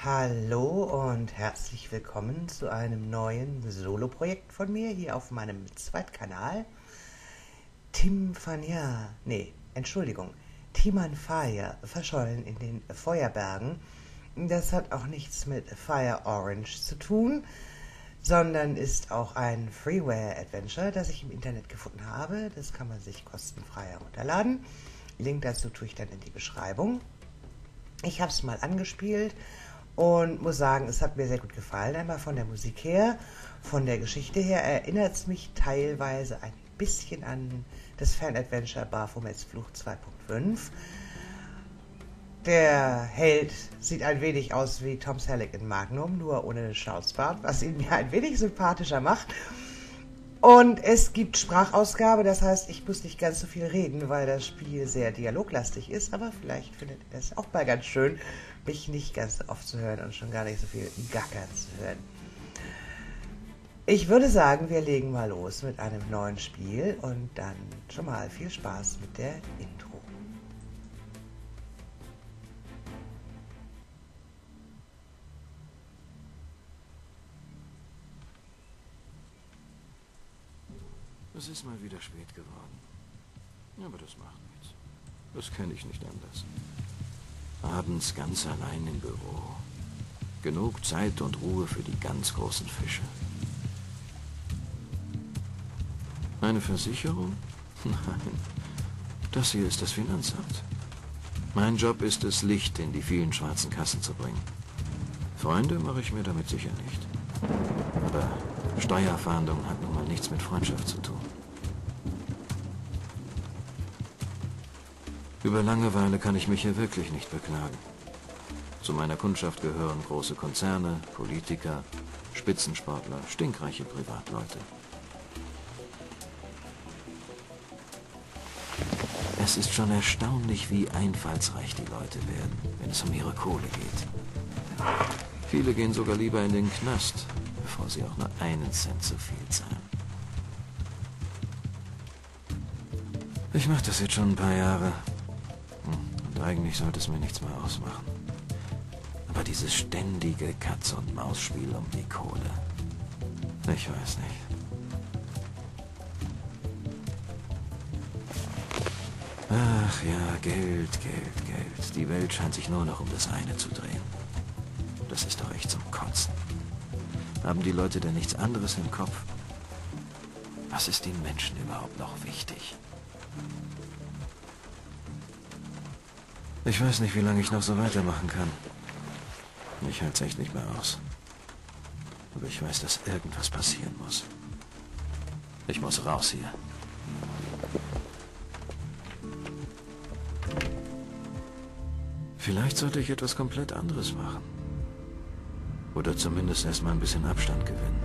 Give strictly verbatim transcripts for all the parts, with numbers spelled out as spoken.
Hallo und herzlich willkommen zu einem neuen Solo-Projekt von mir hier auf meinem Zweitkanal. Tim Fania, nee, Entschuldigung, Timan Fire, verschollen in den Feuerbergen. Das hat auch nichts mit Fire Orange zu tun, sondern ist auch ein Freeware-Adventure, das ich im Internet gefunden habe. Das kann man sich kostenfrei herunterladen. Link dazu tue ich dann in die Beschreibung. Ich habe es mal angespielt und muss sagen, es hat mir sehr gut gefallen. Einmal von der Musik her, von der Geschichte her erinnert es mich teilweise ein bisschen an das Fan-Adventure Baphomets Fluch zwei Punkt fünf. Der Held sieht ein wenig aus wie Tom Selleck in Magnum, nur ohne Schnauzbart, was ihn mir ein wenig sympathischer macht. Und es gibt Sprachausgabe, das heißt, ich muss nicht ganz so viel reden, weil das Spiel sehr dialoglastig ist, aber vielleicht findet ihr es auch mal ganz schön, mich nicht ganz so oft zu hören und schon gar nicht so viel Gackern zu hören. Ich würde sagen, wir legen mal los mit einem neuen Spiel und dann schon mal viel Spaß mit der Intro. Es ist mal wieder spät geworden. Aber das macht nichts. Das kenne ich nicht anders. Abends ganz allein im Büro. Genug Zeit und Ruhe für die ganz großen Fische. Eine Versicherung? Nein. Das hier ist das Finanzamt. Mein Job ist es, Licht in die vielen schwarzen Kassen zu bringen. Freunde mache ich mir damit sicher nicht. Aber Steuerfahndung hat nun mal nichts mit Freundschaft zu tun. Über Langeweile kann ich mich hier wirklich nicht beklagen. Zu meiner Kundschaft gehören große Konzerne, Politiker, Spitzensportler, stinkreiche Privatleute. Es ist schon erstaunlich, wie einfallsreich die Leute werden, wenn es um ihre Kohle geht. Viele gehen sogar lieber in den Knast, bevor sie auch nur einen Cent zu viel zahlen. Ich mache das jetzt schon ein paar Jahre. Und eigentlich sollte es mir nichts mehr ausmachen. Aber dieses ständige Katz-und-Maus-Spiel um die Kohle. Ich weiß nicht. Ach ja, Geld, Geld, Geld. Die Welt scheint sich nur noch um das eine zu drehen. Das ist doch echt zum Kotzen. Haben die Leute denn nichts anderes im Kopf? Was ist den Menschen überhaupt noch wichtig? Ich weiß nicht, wie lange ich noch so weitermachen kann. Ich halte es echt nicht mehr aus. Aber ich weiß, dass irgendwas passieren muss. Ich muss raus hier. Vielleicht sollte ich etwas komplett anderes machen. Oder zumindest erstmal ein bisschen Abstand gewinnen.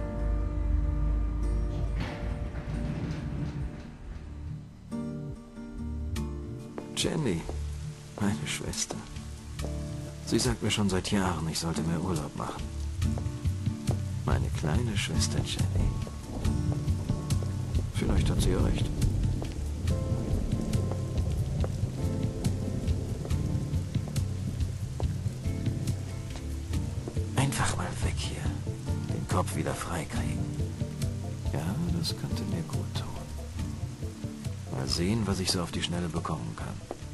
Jenny, meine Schwester. Sie sagt mir schon seit Jahren, ich sollte mehr Urlaub machen. Meine kleine Schwester Jenny. Vielleicht hat sie ja recht. Einfach mal weg hier. Den Kopf wieder freikriegen. Ja, das könnte mir gut tun. Mal sehen, was ich so auf die Schnelle bekommen kann.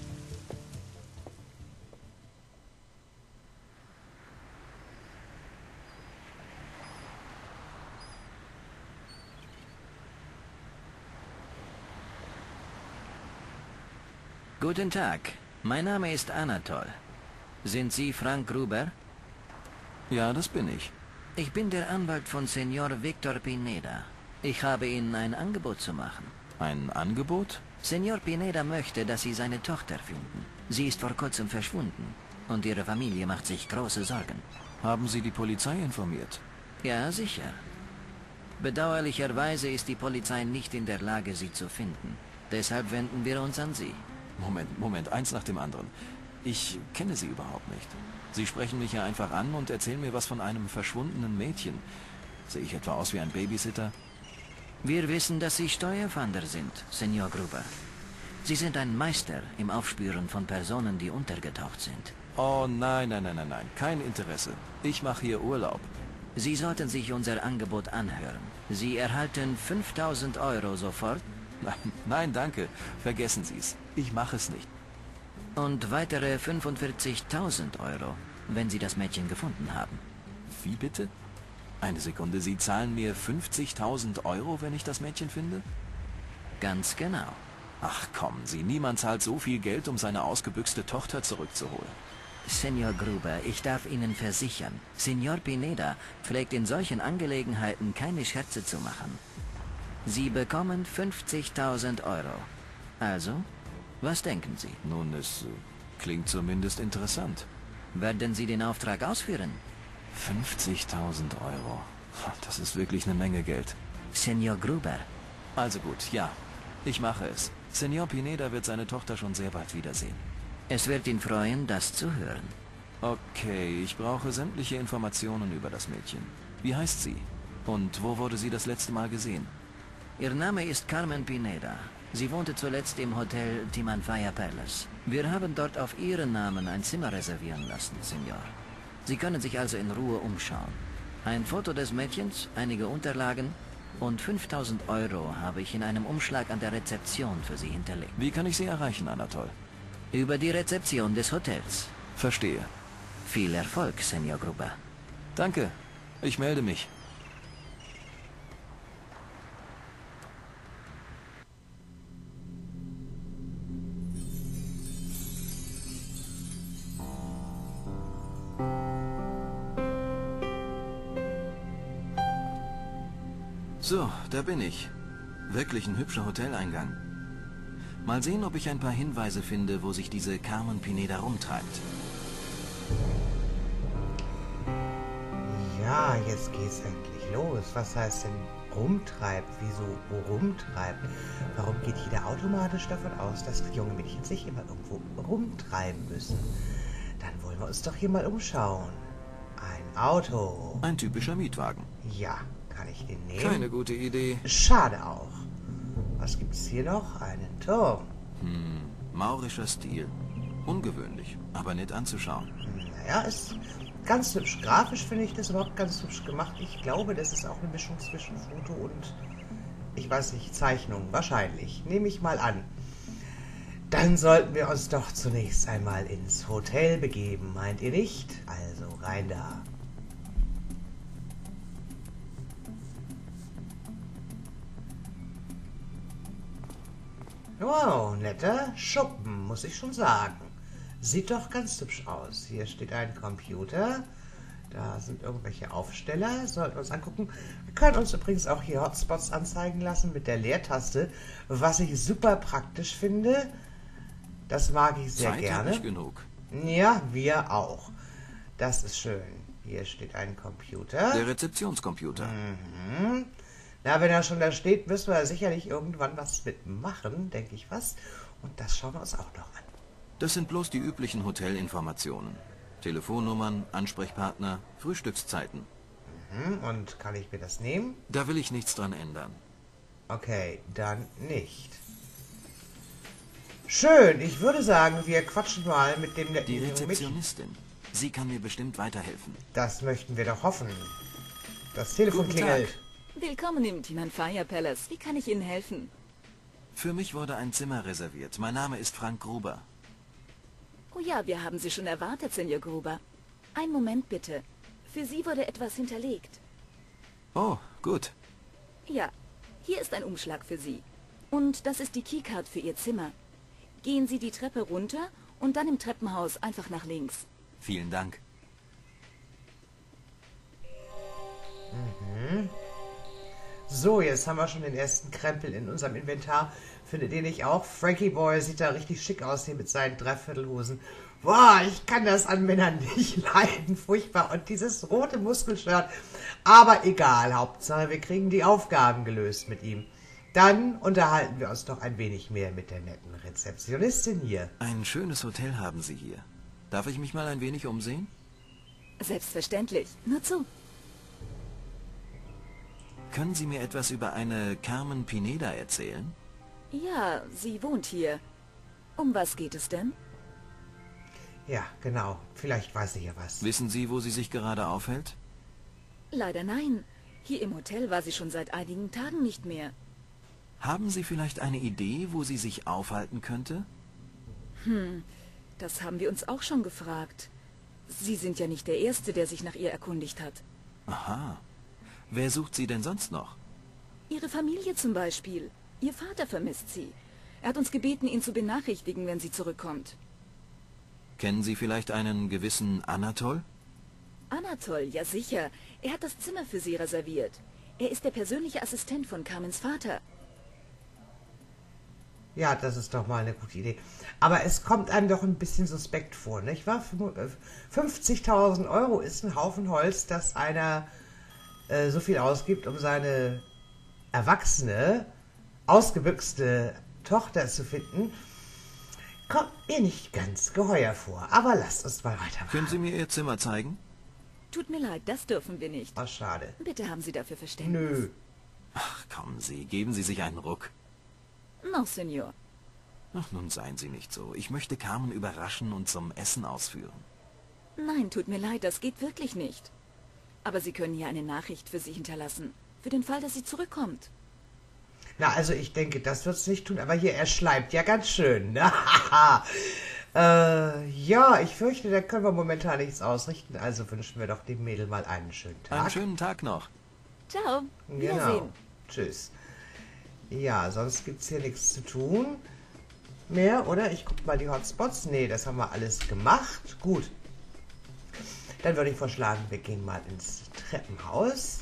Guten Tag, mein Name ist Anatol. Sind Sie Frank Gruber? Ja, das bin ich. Ich bin der Anwalt von Senor Victor Pineda. Ich habe Ihnen ein Angebot zu machen. Ein Angebot? Senor Pineda möchte, dass Sie seine Tochter finden. Sie ist vor kurzem verschwunden und Ihre Familie macht sich große Sorgen. Haben Sie die Polizei informiert? Ja, sicher. Bedauerlicherweise ist die Polizei nicht in der Lage, sie zu finden. Deshalb wenden wir uns an Sie. Moment, Moment, eins nach dem anderen. Ich kenne Sie überhaupt nicht. Sie sprechen mich ja einfach an und erzählen mir was von einem verschwundenen Mädchen. Sehe ich etwa aus wie ein Babysitter? Wir wissen, dass Sie Steuerfahnder sind, Senor Gruber. Sie sind ein Meister im Aufspüren von Personen, die untergetaucht sind. Oh nein, nein, nein, nein, nein. Kein Interesse. Ich mache hier Urlaub. Sie sollten sich unser Angebot anhören. Sie erhalten fünftausend Euro sofort. Nein, nein, danke. Vergessen Sie es. Ich mache es nicht. Und weitere fünfundvierzigtausend Euro, wenn Sie das Mädchen gefunden haben. Wie bitte? Eine Sekunde, Sie zahlen mir fünfzigtausend Euro, wenn ich das Mädchen finde? Ganz genau. Ach kommen Sie, niemand zahlt so viel Geld, um seine ausgebüxte Tochter zurückzuholen. Senor Gruber, ich darf Ihnen versichern, Senor Pineda pflegt in solchen Angelegenheiten keine Scherze zu machen. Sie bekommen fünfzigtausend Euro. Also, was denken Sie? Nun, es äh, klingt zumindest interessant. Werden Sie den Auftrag ausführen? fünfzigtausend Euro. Das ist wirklich eine Menge Geld. Senor Gruber. Also gut, ja. Ich mache es. Senor Pineda wird seine Tochter schon sehr bald wiedersehen. Es wird ihn freuen, das zu hören. Okay, ich brauche sämtliche Informationen über das Mädchen. Wie heißt sie? Und wo wurde sie das letzte Mal gesehen? Ihr Name ist Carmen Pineda. Sie wohnte zuletzt im Hotel Timanfaya Palace. Wir haben dort auf Ihren Namen ein Zimmer reservieren lassen, Senor. Sie können sich also in Ruhe umschauen. Ein Foto des Mädchens, einige Unterlagen und fünftausend Euro habe ich in einem Umschlag an der Rezeption für Sie hinterlegt. Wie kann ich Sie erreichen, Anatol? Über die Rezeption des Hotels. Verstehe. Viel Erfolg, Senor Gruber. Danke. Ich melde mich. So, da bin ich. Wirklich ein hübscher Hoteleingang. Mal sehen, ob ich ein paar Hinweise finde, wo sich diese Carmen Pineda rumtreibt. Ja, jetzt geht's endlich los. Was heißt denn rumtreibt? Wieso rumtreibt? Warum geht jeder automatisch davon aus, dass junge Mädchen sich immer irgendwo rumtreiben müssen? Dann wollen wir uns doch hier mal umschauen. Ein Auto. Ein typischer Mietwagen. Ja, kann ich den nehmen? Keine gute Idee. Schade auch. Was gibt's hier noch? Einen Turm. Hm, maurischer Stil. Ungewöhnlich, aber nett anzuschauen. Naja, ist ganz hübsch. Grafisch finde ich das überhaupt ganz hübsch gemacht. Ich glaube, das ist auch eine Mischung zwischen Foto und, ich weiß nicht, Zeichnung. Wahrscheinlich. Nehme ich mal an. Dann sollten wir uns doch zunächst einmal ins Hotel begeben, meint ihr nicht? Also rein da. Wow, netter Schuppen, muss ich schon sagen. Sieht doch ganz hübsch aus. Hier steht ein Computer. Da sind irgendwelche Aufsteller. Sollten wir uns angucken. Wir können uns übrigens auch hier Hotspots anzeigen lassen mit der Leertaste. Was ich super praktisch finde. Das mag ich sehr Zeit gerne. Nicht genug. Ja, wir auch. Das ist schön. Hier steht ein Computer. Der Rezeptionscomputer. Mhm. Na, wenn er schon da steht, müssen wir sicherlich irgendwann was mitmachen, denke ich was. Und das schauen wir uns auch noch an. Das sind bloß die üblichen Hotelinformationen. Telefonnummern, Ansprechpartner, Frühstückszeiten. Mhm. Und kann ich mir das nehmen? Da will ich nichts dran ändern. Okay, dann nicht. Schön, ich würde sagen, wir quatschen mal mit dem netten Die jungen Mädchen. Rezeptionistin. Sie kann mir bestimmt weiterhelfen. Das möchten wir doch hoffen. Das Telefon Guten klingelt. Tag. Willkommen im Timanfaya Palace. Wie kann ich Ihnen helfen? Für mich wurde ein Zimmer reserviert. Mein Name ist Frank Gruber. Oh ja, wir haben Sie schon erwartet, Senor Gruber. Einen Moment bitte. Für Sie wurde etwas hinterlegt. Oh, gut. Ja, hier ist ein Umschlag für Sie. Und das ist die Keycard für Ihr Zimmer. Gehen Sie die Treppe runter und dann im Treppenhaus einfach nach links. Vielen Dank. Mhm. So, jetzt haben wir schon den ersten Krempel in unserem Inventar. Findet ihr nicht auch? Frankie Boy sieht da richtig schick aus hier mit seinen Dreiviertelhosen. Boah, ich kann das an Männern nicht leiden. Furchtbar. Und dieses rote Muskelshirt. Aber egal, Hauptsache wir kriegen die Aufgaben gelöst mit ihm. Dann unterhalten wir uns doch ein wenig mehr mit der netten Rezeptionistin hier. Ein schönes Hotel haben Sie hier. Darf ich mich mal ein wenig umsehen? Selbstverständlich. Nur zu. Können Sie mir etwas über eine Carmen Pineda erzählen? Ja, sie wohnt hier. Um was geht es denn? Ja, genau. Vielleicht weiß ich ja was. Wissen Sie, wo sie sich gerade aufhält? Leider nein. Hier im Hotel war sie schon seit einigen Tagen nicht mehr. Haben Sie vielleicht eine Idee, wo sie sich aufhalten könnte? Hm, das haben wir uns auch schon gefragt. Sie sind ja nicht der Erste, der sich nach ihr erkundigt hat. Aha. Wer sucht sie denn sonst noch? Ihre Familie zum Beispiel. Ihr Vater vermisst sie. Er hat uns gebeten, ihn zu benachrichtigen, wenn sie zurückkommt. Kennen Sie vielleicht einen gewissen Anatol? Anatol, ja sicher. Er hat das Zimmer für sie reserviert. Er ist der persönliche Assistent von Carmens Vater. Ja, das ist doch mal eine gute Idee. Aber es kommt einem doch ein bisschen suspekt vor, nicht wahr? fünfzigtausend Euro ist ein Haufen Holz, dass einer äh, so viel ausgibt, um seine erwachsene, ausgebüxte Tochter zu finden. Kommt mir nicht ganz geheuer vor. Aber lasst uns mal weitermachen. Können Sie mir Ihr Zimmer zeigen? Tut mir leid, das dürfen wir nicht. Oh, schade. Bitte haben Sie dafür Verständnis. Nö. Ach, kommen Sie, geben Sie sich einen Ruck. No, Senor. Ach, nun seien Sie nicht so. Ich möchte Carmen überraschen und zum Essen ausführen. Nein, tut mir leid, das geht wirklich nicht. Aber Sie können hier eine Nachricht für sie hinterlassen. Für den Fall, dass sie zurückkommt. Na, also ich denke, das wird's nicht tun. Aber hier, er schleimt ja ganz schön. äh, ja, ich fürchte, da können wir momentan nichts ausrichten. Also wünschen wir doch dem Mädel mal einen schönen Tag. Einen schönen Tag noch. Ciao. Genau. Wiedersehen. Tschüss. Ja, sonst gibt's hier nichts zu tun mehr, oder? Ich guck mal die Hotspots. Nee, das haben wir alles gemacht. Gut. Dann würde ich vorschlagen, wir gehen mal ins Treppenhaus.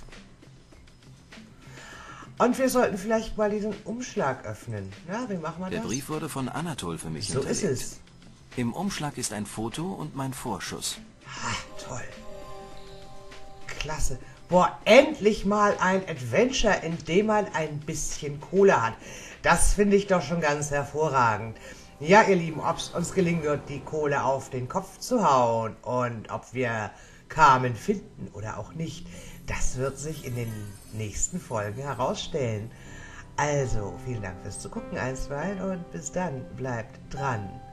Und wir sollten vielleicht mal diesen Umschlag öffnen. Ja, wie machen wir Der das? Brief wurde von Anatol für mich So ist hinterlegt. es. Im Umschlag ist ein Foto und mein Vorschuss. Ah, toll. Klasse. Boah, endlich mal ein Adventure, in dem man ein bisschen Kohle hat. Das finde ich doch schon ganz hervorragend. Ja, ihr Lieben, ob es uns gelingen wird, die Kohle auf den Kopf zu hauen und ob wir Carmen finden oder auch nicht, das wird sich in den nächsten Folgen herausstellen. Also, vielen Dank fürs Zugucken einstweilen und bis dann, bleibt dran.